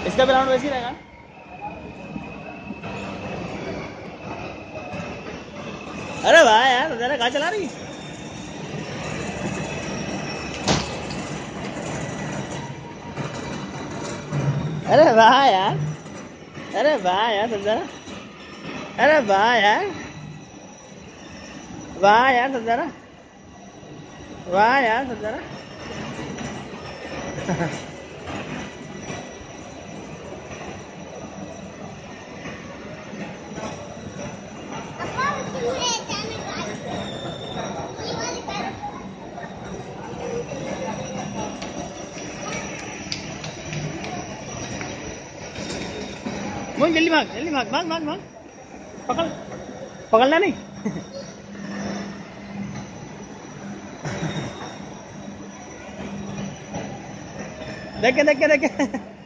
इसका भी राउंड वैसे ही रहेगा। अरे वाह यार, जरा कहाँ चला रही। अरे वाह यार, अरे वाह यार सब्ज़ारा, अरे वाह यार, वाह यार सब्ज़ारा, वाह यार सब्ज़ारा। मुझे जल्दी भाग, जल्दी भाग, भाग भाग भाग। पकड़, पकड़ना नहीं। देखे देखे देखे।